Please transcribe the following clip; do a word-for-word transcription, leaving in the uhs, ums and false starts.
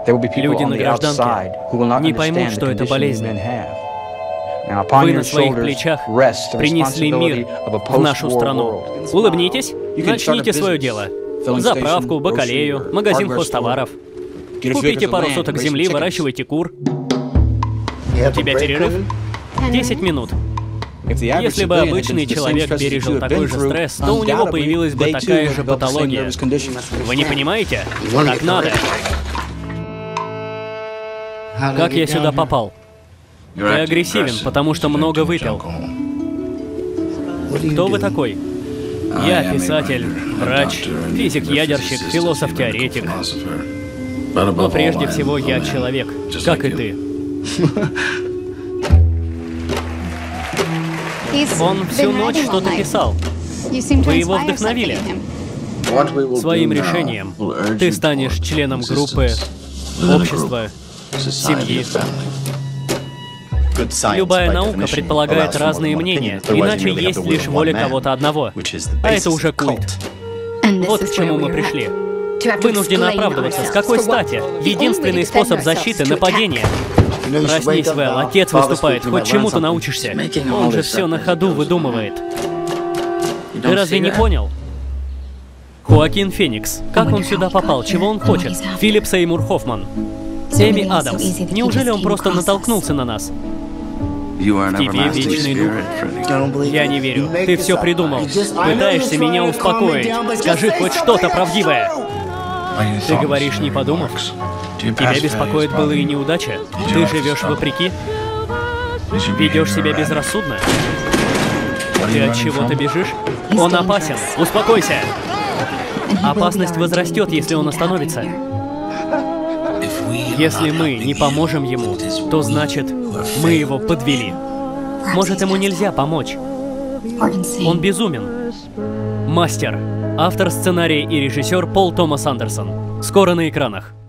Люди на гражданке не поймут, что это болезнь. Вы на своих плечах принесли мир в нашу страну. Улыбнитесь, начните свое дело. Заправку, бакалею, магазин хозтоваров. Купите пару соток земли, выращивайте кур. У тебя перерыв? десять минут. Если бы обычный человек пережил такой же стресс, то у него появилась бы такая же патология. Вы не понимаете? Так надо. Как я сюда попал? Ты агрессивен, потому что много выпил. Кто вы такой? Я писатель, врач, физик-ядерщик, философ-теоретик. Но прежде всего я человек, как и ты. Он всю ночь что-то писал. Вы его вдохновили. Своим решением ты станешь членом группы, общества, семьи. Любая наука предполагает разные мнения, иначе есть лишь воля кого-то одного. А это уже культ. Вот к чему мы пришли. Вынуждены оправдываться. С какой стати? Единственный способ защиты — нападение. Проснись, Вэл, отец выступает, хоть чему-то научишься. Он же все на ходу выдумывает. Ты разве не понял? Хоакин Феникс. Как он сюда попал? Чего он хочет? Филипп Сеймур Хоффман. Эми Адамс. Неужели он просто натолкнулся на нас? В тебе вечный дух. Я не верю. Ты все придумал. Пытаешься меня успокоить. Скажи хоть что-то правдивое. Ты говоришь, не подумав? Тебя беспокоит былые неудачи? Ты живешь вопреки? Ведешь себя безрассудно? Ты от чего-то бежишь? Он опасен. Успокойся. Опасность возрастет, если он остановится. Если мы не поможем ему, то значит, мы его подвели. Может, ему нельзя помочь. Он безумен. Мастер. Автор сценария и режиссер Пол Томас Андерсон. Скоро на экранах.